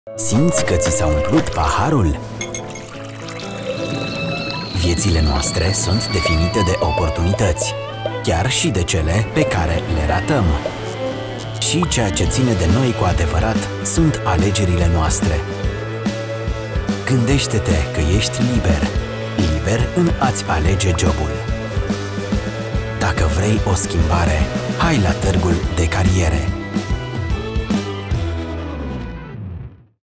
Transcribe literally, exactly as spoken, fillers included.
Simți că ți s-a umplut paharul? Viețile noastre sunt definite de oportunități, chiar și de cele pe care le ratăm. Și ceea ce ține de noi cu adevărat sunt alegerile noastre. Gândește-te că ești liber, liber în a-ți alege jobul. Dacă vrei o schimbare, hai la Târgul de Cariere.